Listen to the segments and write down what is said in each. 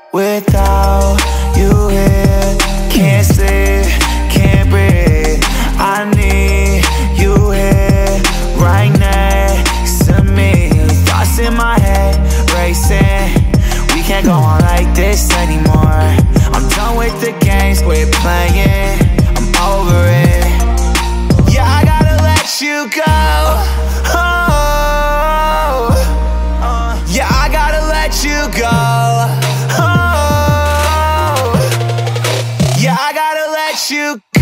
Without you here, can't sleep, can't breathe. I need you here, right next to me. Thoughts in my head, racing. We can't go on like this anymore. I'm done with the games, quit playing. I'm over it. Yeah, I gotta let you go. Oh, yeah, I gotta let you go. Yeah, I gotta let you go.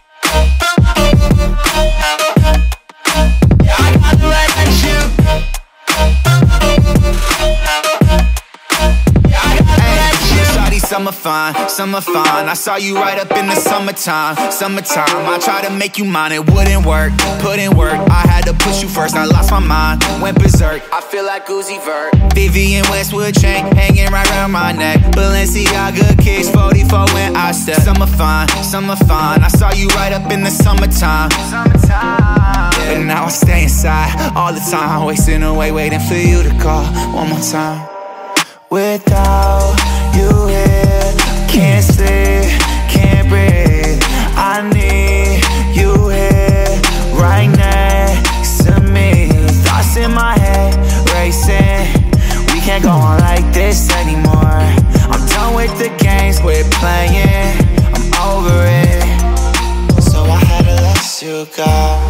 Yeah, I gotta let you go. Yeah, I gotta let you. Shawty, summer fine, summer fine. I saw you right up in the summertime, summertime. I tried to make you mine, it wouldn't work. Put in work, I had to push you first. I lost my mind, went berserk. I feel like Uzi Vert. Vivian Westwood chain hanging right around my neck. Balenciaga kicks 44 when I step. Summer fine, summer fine. I saw you right up in the summertime, summertime. But now I stay inside all the time, wasting away waiting for you to call one more time. Without you here, can't sleep, can't breathe. I need you here, right next to me. Thoughts in my head, racing. We can't go on like this anymore. I'm done with the games, quit playing. I'm over it. So I had to let you go.